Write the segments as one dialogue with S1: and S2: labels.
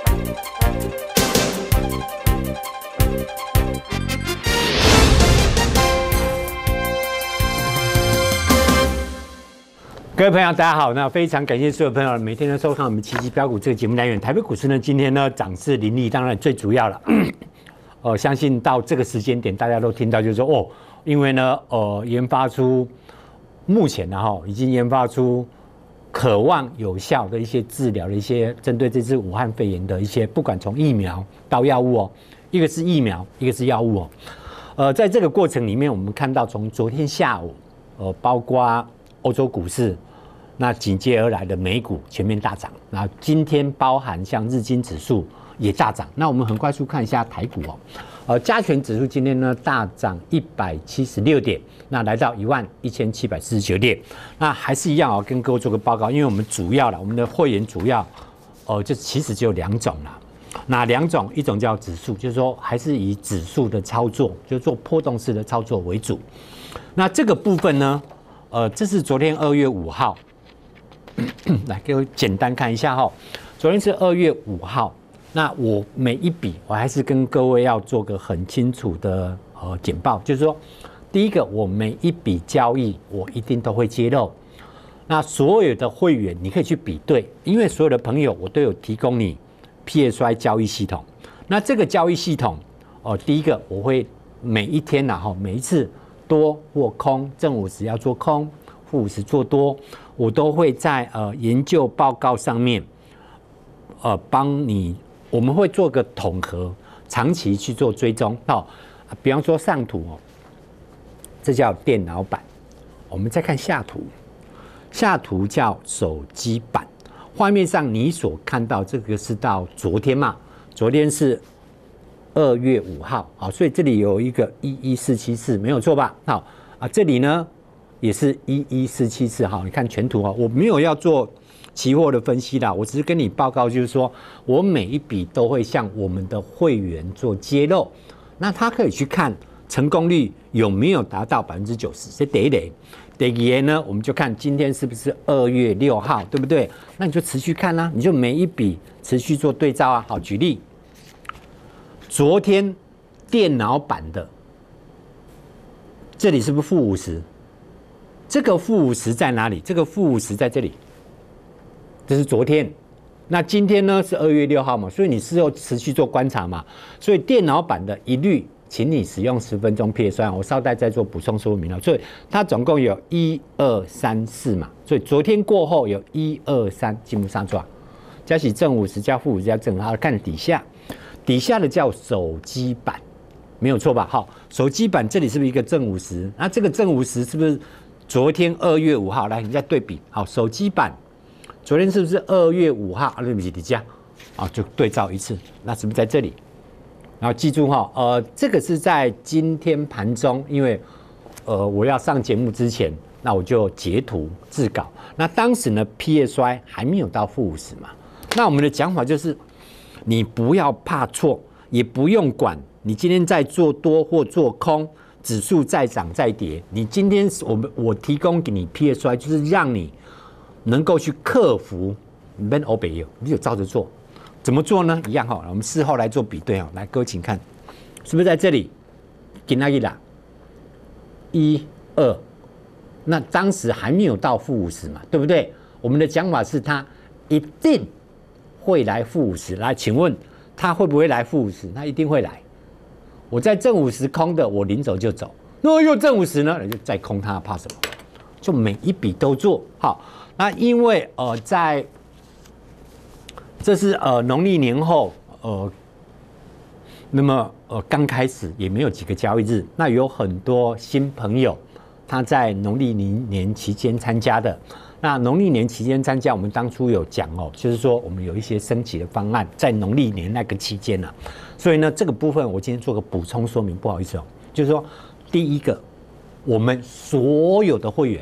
S1: 各位朋友，大家好。那非常感谢所有朋友每天都收看我们奇迹标股这个节目单元。台北股市呢，今天呢涨势凌厉，当然最主要了。相信到这个时间点，大家都听到就是说，因为呢，研发出目前呢已经研发出可望有效的一些治疗的一些针对这次武汉肺炎的一些，不管从疫苗到药物一个是疫苗，一个是药物在这个过程里面，我们看到从昨天下午，包括欧洲股市。那紧接而来的美股全面大涨，那今天包含像日经指数也大涨。那我们很快速看一下台股加权指数今天呢大涨176点，那来到11749点。那还是一样跟各位做个报告，因为我们主要我们的会员主要就其实只有2种啦。哪2种？一种叫指数，就是说还是以指数的操作，就是做波动式的操作为主。那这个部分呢，这是昨天2月5号。来，给我简单看一下昨天是2月5号，那我每一笔我还是跟各位要做个很清楚的简报，就是说，第一个，我每一笔交易我一定都会揭露，那所有的会员你可以去比对，因为所有的朋友我都有提供你 PSY 交易系统，那这个交易系统第一个我会每一天每一次多或空，正50要做空，负50做多。我都会在研究报告上面，帮你，我们会做个统合，长期去做追踪。比方说上图这叫电脑版，我们再看下图，下图叫手机版。画面上你所看到这个是到昨天嘛？昨天是2月5号，所以这里有一个11474，没有错吧？这里呢？也是11474你看全图我没有要做期货的分析啦，我只是跟你报告，就是说我每一笔都会向我们的会员做揭露，那他可以去看成功率有没有达到90%，这第一类。第二呢，我们就看今天是不是2月6号，对不对？那你就持续看你就每一笔持续做对照好，举例，昨天电脑版的，这里是不是负50？这个负50在哪里？这个负50在这里，这是昨天。那今天呢是2月6号嘛，所以你是要持续做观察嘛。所以电脑版的一律，请你使用10分钟 PSY， 我稍待再做补充说明了。所以它总共有1、2、3、4嘛，所以昨天过后有1、2、3进入上抓，加起正50加负50加正50，看底下，底下的叫手机版，没有错吧？好，手机版这里是不是一个正50？那这个正50是不是？昨天2月5号，来，你再对比，好，手机版，昨天是不是2月5号？对不起，底下，就对照一次，那是不是在这里？然后记住这个是在今天盘中，因为我要上节目之前，那我就截图制稿。那当时呢 ，PSY 还没有到负50嘛。那我们的讲法就是，你不要怕错，也不用管你今天在做多或做空。指数再涨再跌，你今天我提供给你 PSY， 就是让你能够去克服，你跟欧北有，你就照着做，怎么做呢？一样我们事后来做比对来，各位请看，是不是在这里？给那一啦，1、2，那当时还没有到负50嘛，对不对？我们的讲法是它一定会来负50，来，请问它会不会来负50？它一定会来。我在正50空的，我临走就走。那又正50呢，你就再空它，怕什么？就每一笔都做好。那因为在这是农历年后那么刚开始也没有几个交易日，那有很多新朋友他在农历年期间参加的。那农历年期间参加，我们当初有讲就是说我们有一些升级的方案，在农历年那个期间呢，所以呢这个部分我今天做个补充说明，不好意思就是说第一个，我们所有的会员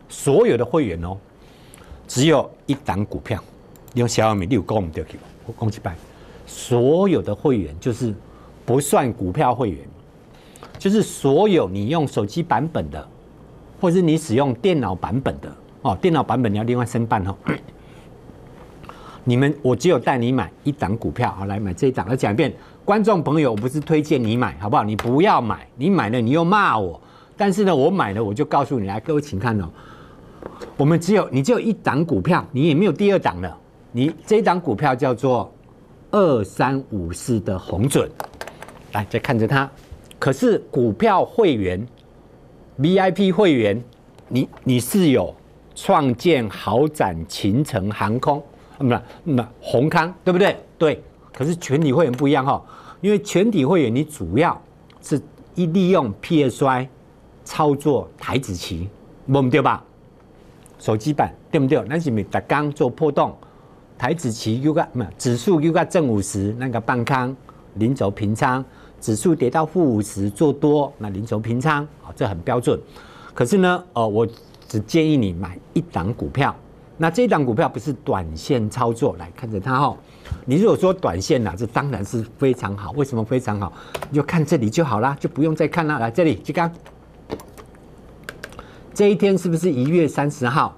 S1: 只有一档股票，用小米6跟我们对起，我讲一摆，所有的会员就是不算股票会员，就是所有你用手机版本的，或是你使用电脑版本的。电脑版本你要另外申办我只有带你买一档股票，好，来买这一档。我讲一遍，观众朋友，我不是推荐你买，好不好？你不要买，你买了你又骂我。但是呢，我买了我就告诉你，来，各位请看哦，你只有一档股票，你也没有第二档了。你这一档股票叫做2354的鸿准，来再看着它。可是股票会员 VIP 会员，你是有创建、豪展、勤诚、航空。宏康对不对？对，可是全体会员不一样哈，因为全体会员你主要是利用 PSY 操作台指期，对吧？手机版对不对？咱是咪逐天做波动，台指期指数又个正50，那个半康零轴平仓，指数跌到-50做多，那零轴平仓，这很标准。可是呢，我只建议你买一档股票。那这一档股票不是短线操作，来看着它哦。你如果说短线啦，这当然是非常好。为什么非常好？你就看这里就好啦，就不用再看啦。来这里，就刚这一天是不是1月30号？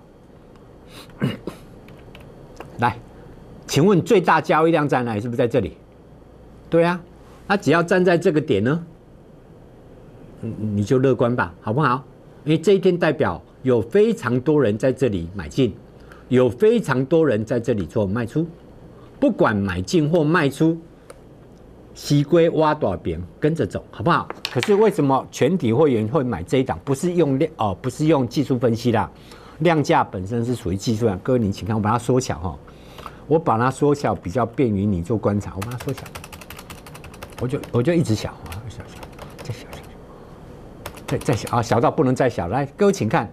S1: 来，请问最大交易量在哪里？是不是在这里？对啊，那只要站在这个点呢，你就乐观吧，好不好？因为这一天代表有非常多人在这里买进。有非常多人在这里做卖出，不管买进或卖出，西龟挖多少边跟着走，好不好？可是为什么全体会员会买这一档？不是用技术分析啦，量价本身是属于技术量。各位你请看，我把它缩小哈，我把它缩小比较便于你做观察。我把它缩小，我就一直小啊，小，再小，再小啊，小到不能再小。来，各位请看。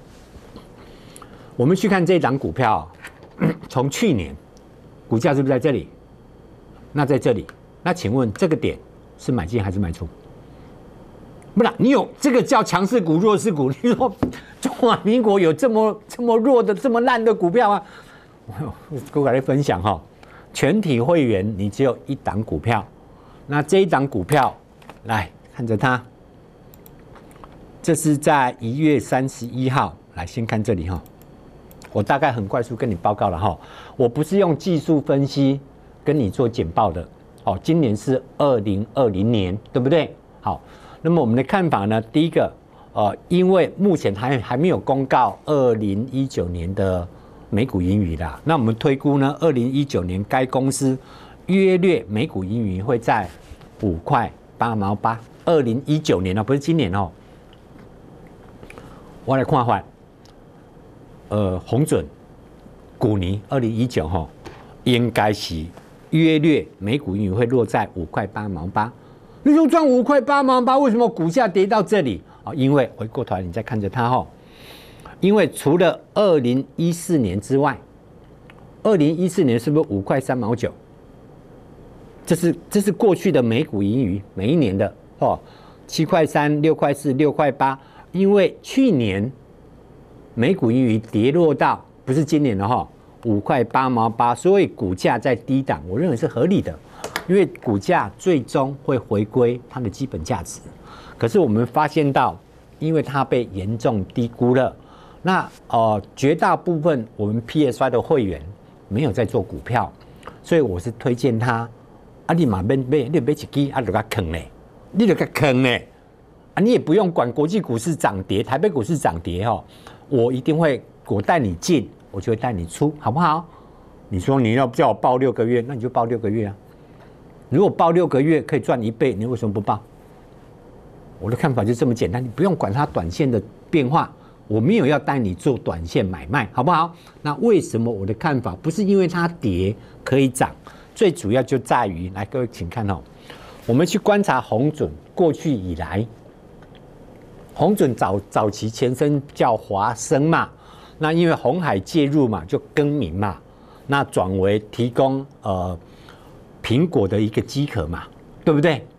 S1: 我们去看这一档股票，从去年股价是不是在这里？那在这里，那请问这个点是买进还是卖出？不然你有这个叫强势股、弱势股？你说中华民国有这么弱的、这么烂的股票吗？我跟你分享哈，全体会员你只有一档股票，那这一档股票来看着它，这是在1月31号，来先看这里哈。我大概很快速跟你报告了哈，我不是用技术分析跟你做简报的。好，今年是2020年，对不对？好，那么我们的看法呢？第一个，因为目前还没有公告2019年的每股盈余啦，那我们推估呢，2019年该公司约略每股盈余会在5块8毛8。2019年哦，不是今年哦。我来看看。鸿准、股尼2019哈，应该是约略每股盈余会落在5块8毛8。你说赚5块8毛8，为什么股价跌到这里啊？因为回过头来你再看着它哈，因为除了2014年之外，2014年是不是5块3毛9？这是过去的每股盈余，每一年的哦，7块3、6块4、6块8，因为去年。每股盈余跌落到不是今年的哈5块8毛8，所以股价在低档，我认为是合理的，因为股价最终会回归它的基本价值。可是我们发现到，因为它被严重低估了，那绝大部分我们 PSY 的会员没有在做股票，所以我是推荐他啊，你买一支啊，就给坑嘞，你就给坑嘞啊，你也不用管国际股市涨跌，台北股市涨跌哈。我一定会，我带你进，我就会带你出，好不好？你说你要叫我报6个月，那你就报6个月啊。如果报6个月可以赚1倍，你为什么不报？我的看法就这么简单，你不用管它短线的变化，我没有要带你做短线买卖，好不好？那为什么我的看法不是因为它跌可以涨？最主要就在于，来各位请看哦，我们去观察鸿准过去以来。鸿准早期前身叫华生嘛，那因为鸿海介入嘛，就更名嘛，那转为提供苹果的一个机壳嘛，对不对？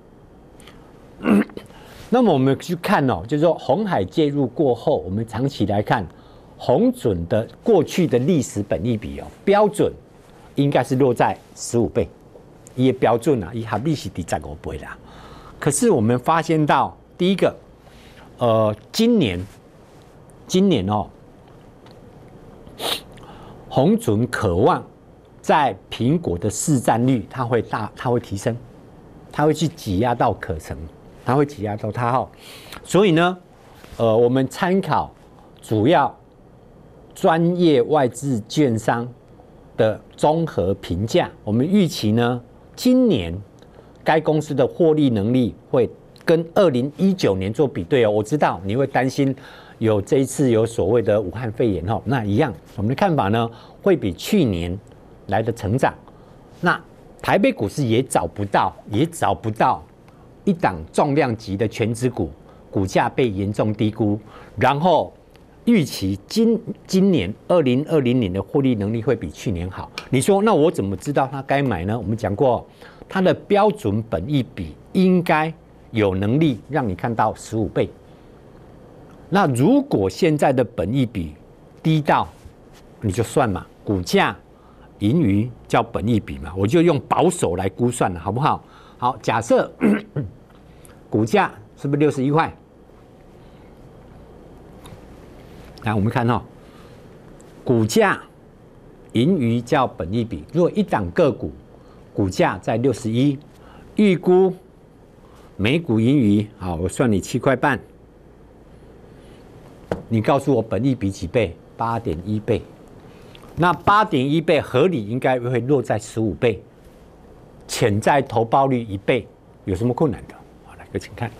S1: 那么我们去看哦，就是说鸿海介入过后，我们长期来看，鸿准的过去的历史本益比哦，标准应该是落在15倍，也标准啊，以合理是15倍啦。可是我们发现到第一个。今年哦，鸿准渴望在苹果的市占率它会提升，它会去挤压到可成，它会挤压到它哈。所以呢，我们参考主要专业外资券商的综合评价，我们预期呢，今年该公司的获利能力会跟2019年做比对哦。我知道你会担心有这一次有所谓的武汉肺炎哈，那一样，我们的看法呢会比去年来的成长。那台北股市也找不到一档重量级的全指股，股价被严重低估，然后预期今年2020年的获利能力会比去年好。你说那我怎么知道它该买呢？我们讲过，它的标准本益比应该有能力让你看到15倍。那如果现在的本益比低到，你就算嘛，股价盈余叫本益比嘛，我就用保守来估算了，好不好？好，假设股价是不是61块？来，我们看哈，股价盈余叫本益比。如果一档个股股价在61，预估每股盈余，好，我算你7块半。你告诉我本益比几倍？8.1倍。那8.1倍合理应该会落在15倍，潜在投报率1倍，有什么困难的？好，来，各请看。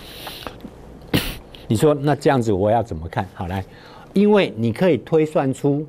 S1: 你说那这样子我要怎么看？好，来，因为你可以推算出，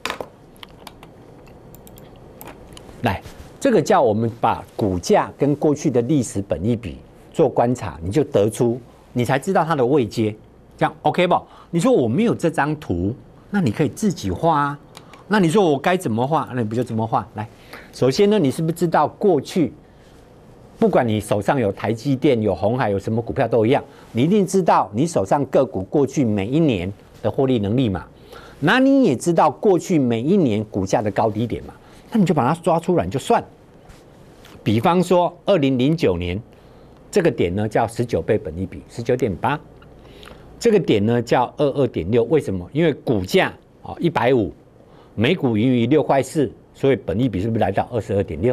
S1: 来，这个叫我们把股价跟过去的历史本益比做观察，你就得出，你才知道它的位阶，这样 OK 不？你说我没有这张图，那你可以自己画啊。那你说我该怎么画？那你不就这么画？来，首先呢，你是不是知道过去，不管你手上有台积电、有鸿海、有什么股票都一样，你一定知道你手上个股过去每一年的获利能力嘛？那你也知道过去每一年股价的高低点嘛？那你就把它抓出来你就算。比方说2009年这个点呢叫19倍本益比，19.8，这个点呢叫22.6，为什么？因为股价150。每股盈余6块4，所以本益比是不是来到22.6？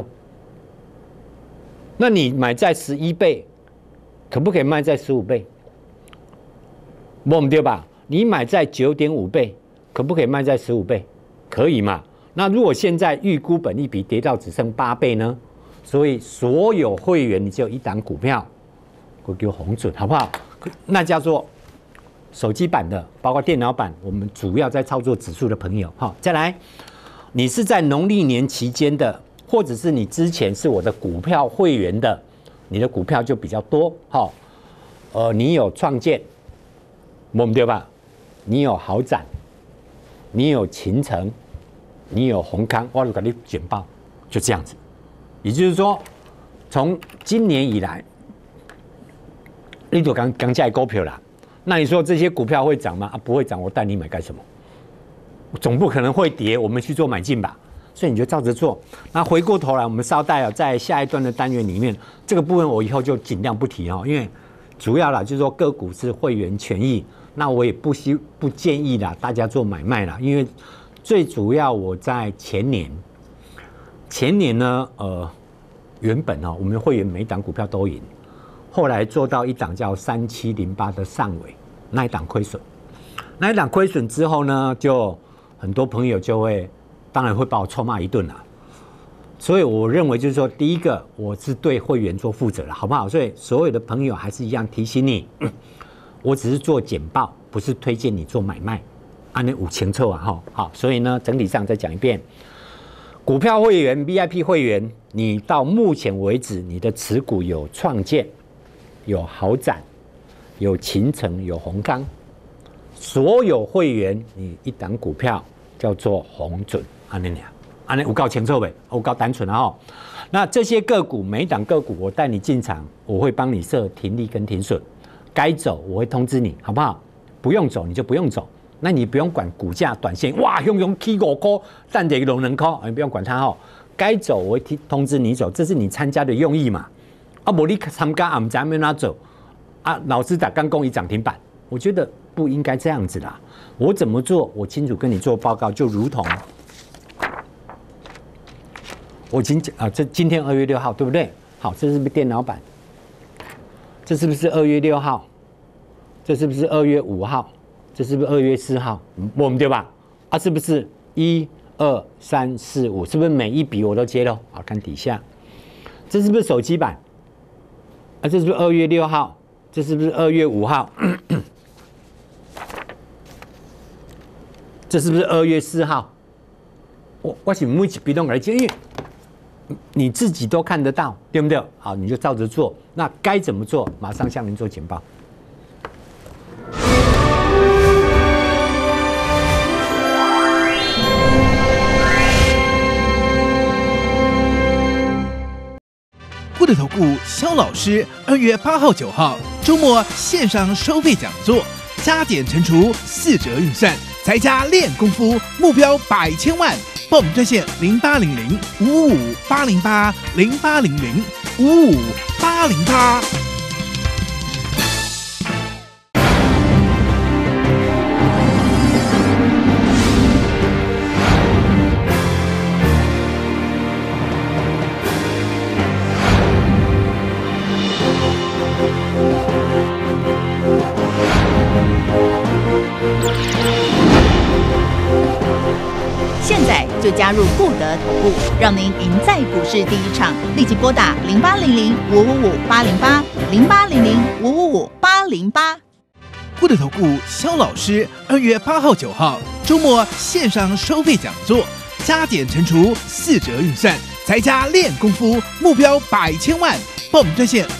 S1: 那你买在11倍，可不可以卖在15倍？不对吧？你买在9.5倍，可不可以卖在15倍？可以嘛？那如果现在预估本益比跌到只剩8倍呢？所以所有会员你只有一档股票，我给红准好不好？那叫做手机版的，包括电脑版，我们主要在操作指数的朋友，好，再来，你是在农历年期间的，或者是你之前是我的股票会员的，你的股票就比较多，好，你有创建，对吧？你有豪展，你有勤诚，你有宏康，我就给你简报，就这样子。也就是说，从今年以来，你就刚加股票啦。那你说这些股票会涨吗？不会涨，我带你买干什么？总不可能会跌，我们去做买进吧。所以你就照着做。那回过头来，我们稍待在下一段的单元里面，这个部分我以后就尽量不提哦，因为主要啦就是说个股是会员权益，那我也不建议啦大家做买卖啦，因为最主要我在前年呢，原本我们会员每一档股票都赢。后来做到一档叫3708的上尾，那一档亏损，那一档亏损之后呢，就很多朋友就会，当然会把我臭骂一顿啦。所以我认为就是说，第一个我是对会员做负责了，好不好？所以所有的朋友还是一样提醒你，我只是做简报，不是推荐你做买卖，按那5清楚啊哈。好，所以呢，整体上再讲一遍，股票会员 VIP 会员，你到目前为止你的持股有创建。有豪展，有勤诚，有宏康，所有会员你一档股票叫做红准，安尼有够清楚呗，有够单纯啊！那这些个股每一档个股我带你进场，我会帮你设停利跟停损，该走我会通知你，好不好？不用走你就不用走，那你不用管股价短线，哇，用起5块，但这个龙人块，你不用管它哦。该走我会通知你走，这是你参加的用意嘛？无你参加也不知道要哪走啊！老师才刚讲伊涨停板，我觉得不应该这样子啦。我怎么做，我清楚跟你做报告，就如同我已经这今天2月6号，对不对？好，这是不是电脑版？这是不是2月6号？这是不是2月5号？这是不是2月4号？我们对吧？啊，是不是1、2、3、4、5？是不是每一笔我都接了？好，看底下，这是不是手机版？啊，这是不是2月6号？这是不是2月5号？这是不是2月4号？我是每一笔都来接，因为你自己都看得到，对不对？好，你就照着做。那该怎么做？马上向您做简报。
S2: 富德投顾肖老师2月8号、9号周末线上收费讲座，加减乘除4折运算，才加练功夫，目标100千万。报名专线0800-555-808，0800-555-808。
S3: 就加入富德投顾，让您赢在股市第一场。立即拨打0800-555-808，0800-555-808。
S2: 富德投顾肖老师2月8号、9号周末线上收费讲座，加减乘除4折运算，才加练功夫，目标100千万。报名专线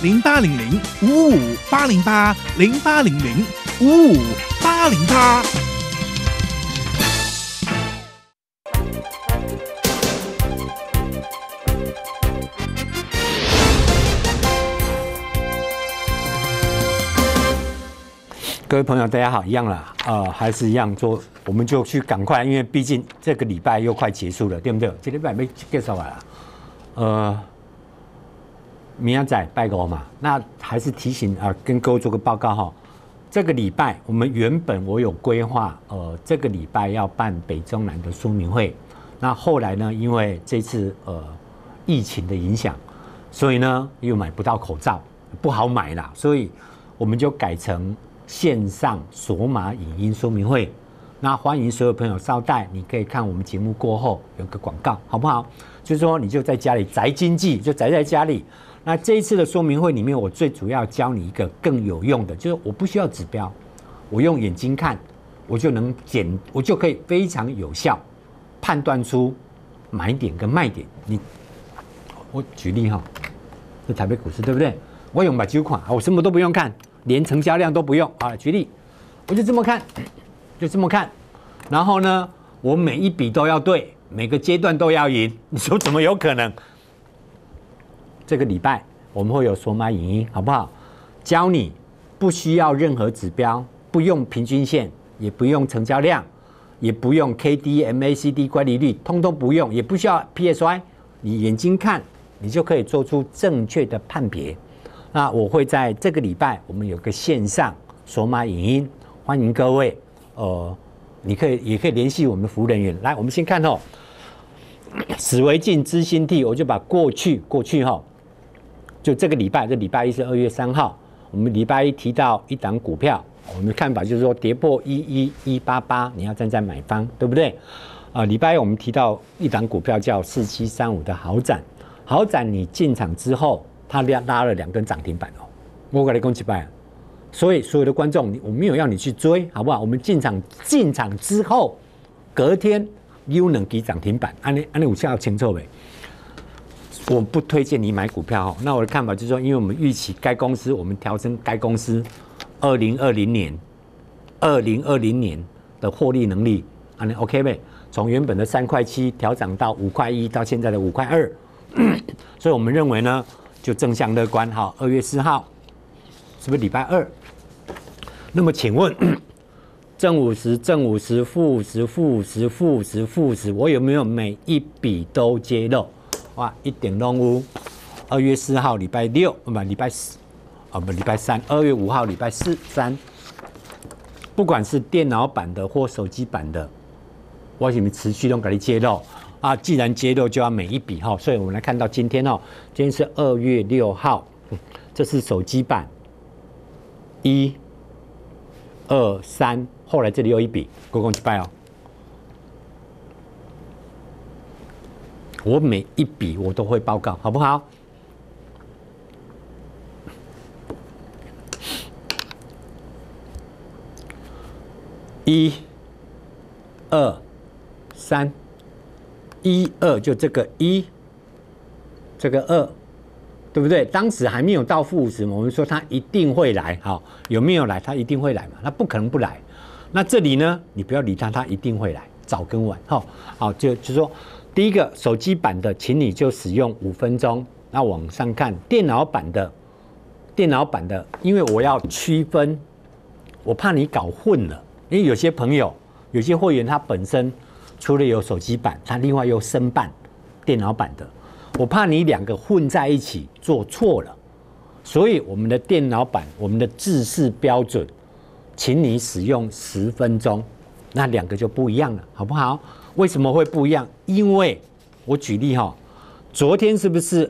S2: 0800-555-808，0800-555-808。
S1: 各位朋友，大家好，一样了，还是一样做，我们就去赶快，因为毕竟这个礼拜又快结束了，对不对？这礼拜没介绍完了，明仔拜五嘛，那还是提醒跟各位做个报告哈。这个礼拜我们原本我有规划，这个礼拜要办北中南的说明会，那后来呢，因为这次疫情的影响，所以呢又买不到口罩，不好买啦，所以我们就改成线上索马影音说明会，那欢迎所有朋友稍待，你可以看我们节目过后有个广告，好不好？就是说你就在家里宅经济，就宅在家里。那这一次的说明会里面，我最主要教你一个更有用的，就是我不需要指标，我用眼睛看，我就能我就可以非常有效判断出买点跟卖点。我举例哈，这台北股市对不对？我用把酒款，我什么都不用看。连成交量都不用啊！举例，我就这么看，就这么看，然后呢，我每一笔都要对，每个阶段都要赢。你说怎么有可能？这个礼拜我们会有索马影音，好不好？教你不需要任何指标，不用平均线，也不用成交量，也不用 KD、MACD 乖离率，通通不用，也不需要 PSY， 你眼睛看，你就可以做出正确的判别。那我会在这个礼拜，我们有个线上索马影音，欢迎各位，也可以联系我们的服务人员。来，我们先看史维进知新地，我就把过去就这个礼拜，这礼拜一是2月3号，我们礼拜一提到一档股票，我们的看法就是说跌破11188，你要站在买方，对不对？礼拜一我们提到一档股票叫4735的豪展，豪展你进场之后。他拉了2根涨停板哦，我跟你讲一摆，所以所有的观众，我没有要你去追，好不好？我们进场之后，隔天有2支涨停板，安尼有效清楚没？我不推荐你买股票哦。那我的看法就是说，因为我们预期该公司，我们调升该公司2020年的获利能力，安尼 OK 没？从原本的3.7块调涨到5.1块，到现在的5.2块，所以我们认为呢。就正向乐观，好，2月4号是不是礼拜2？那么请问正50、负50，我有没有每一笔都揭露？哇，一点都有。2月4号礼拜6，礼拜4，礼拜3，2月5号礼拜3，不管是电脑版的或手机版的，我是持续都给你揭露。 啊，既然揭露就要每一笔哈，所以我们来看到今天哦，今天是2月6号，这是手机版1、2、3，后来这里又一笔，公共击败哦。我每一笔我都会报告，好不好？1、2、3。1、2就这个1，这个2，对不对？当时还没有到负50，我们说他一定会来，好，有没有来？他一定会来嘛，他不可能不来。那这里呢，你不要理他，他一定会来，早跟晚，好，就是说，第一个手机版的，请你就使用5分钟。那往上看电脑版的，因为我要区分，我怕你搞混了，因为有些朋友、有些会员他本身。除了有手机版，它另外又申办电脑版的，我怕你两个混在一起做错了，所以我们的电脑版，我们的制式标准，请你使用10分钟，那两个就不一样了，好不好？为什么会不一样？因为我举例哈，昨天是不是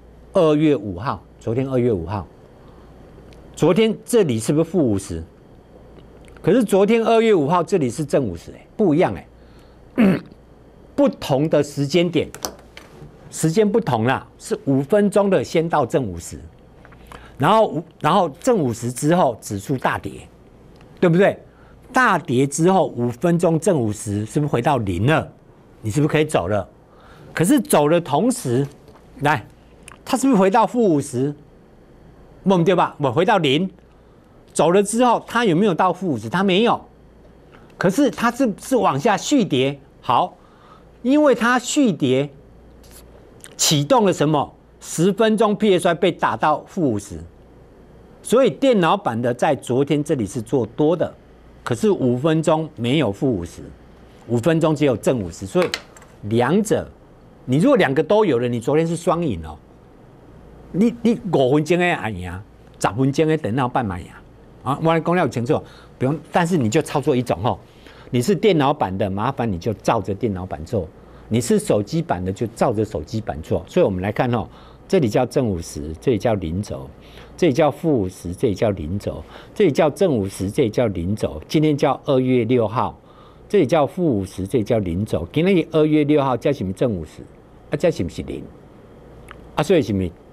S1: 2月5号？昨天2月5号，昨天这里是不是负50？可是昨天2月5号这里是正50，不一样不同的时间点，时间不同啦，是5分钟的先到正50，然后正50之后指数大跌，对不对？大跌之后5分钟正50是不是回到0了？你是不是可以走了？可是走的同时，来，它是不是回到负50？不对吧？我回到0，走了之后，它有没有到负50？它没有。可是它是往下续跌，好，因为它续跌启动了什么？10分钟 PSY 被打到负50，所以电脑版的在昨天这里是做多的，可是5分钟没有负50，5分钟只有正50，所以两者，你如果两个都有了，你昨天是双赢哦。你5分钟的也赢，10分钟的电脑版嘛赢啊，我来讲了清楚，不用，但是你就操作一种哦。你是电脑版的，麻烦你就照着电脑版做；你是手机版的，就照着手机版做。所以我们来看哦，这里叫正50，这里叫0轴，这里叫负50，这里叫0轴，这里叫正50，这里叫0轴。今天叫2月6号，这里叫负50，这里叫0轴。今天2月6号，这是不是正50？啊，这是不是0？啊，所以是不是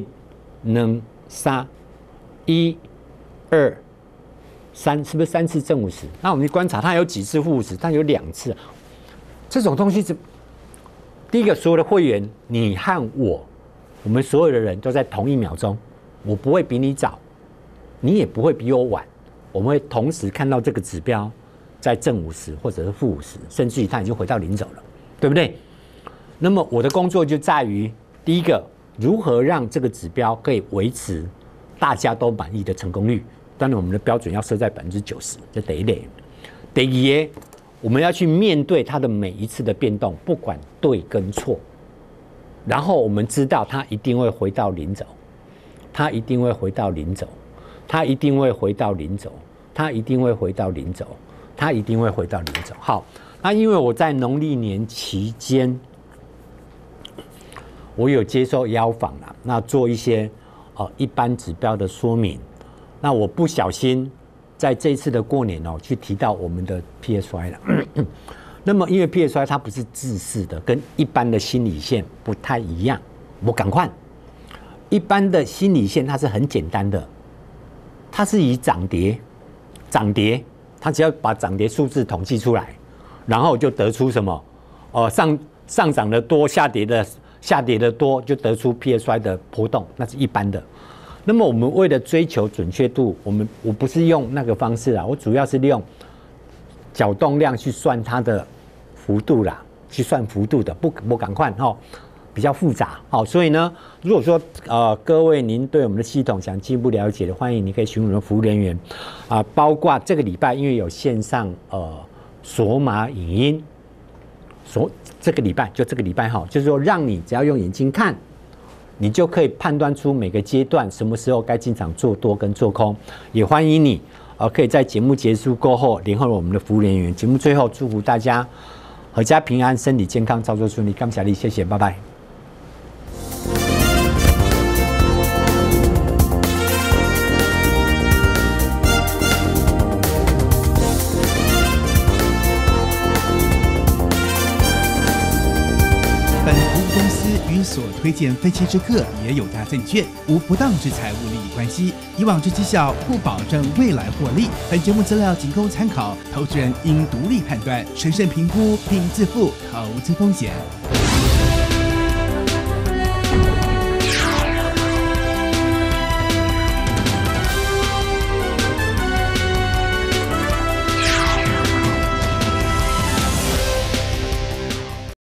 S1: 1、2、3、1、2。3是不是3次正50？那我们观察它有几次负50？它有2次。这种东西是第一个，所有的会员，你和我们所有的人都在同一秒钟，我不会比你早，你也不会比我晚，我们会同时看到这个指标在正50或者是负50，甚至于它已经回到0轴了，对不对？那么我的工作就在于第一个，如何让这个指标可以维持大家都满意的成功率。当然，我们的标准要设在90%，这第一类。第二，我们要去面对它的每一次的变动，不管对跟错。然后我们知道它一定会回到0轴，它一定会回到0轴，它一定会回到0轴，它一定会回到0轴，它一定会回到0轴。好，那因为我在农历年期间，我有接受邀访啦，那做一些一般指标的说明。那我不小心在这一次的过年去提到我们的 PSY 了。那么因为 PSY 它不是制式的，跟一般的心理线不太一样。我赶快，一般的心理线它是很简单的，它是以涨跌，它只要把涨跌数字统计出来，然后就得出什么上涨的多，下跌的多，就得出 PSY 的波动，那是一般的。那么我们为了追求准确度，我不是用那个方式啦，我主要是利用角动量去算它的幅度啦，去算幅度的，不赶快比较复杂所以呢，如果说各位您对我们的系统想进一步了解的，欢迎你可以询问我们的服务人员包括这个礼拜因为有线上索马影音，这个礼拜就是说让你只要用眼睛看。你就可以判断出每个阶段什么时候该进场做多跟做空，也欢迎你可以在节目结束过后联络我们的服务人员。节目最后祝福大家阖家平安，身体健康，操作顺利。感谢你，谢谢，拜拜。
S2: 本服务公司与所推荐分期之客也有大证券无不当之财务利益关系，以往之绩效不保证未来获利。本节目资料仅供参考，投资人应独立判断、审慎评估并自负投资风险。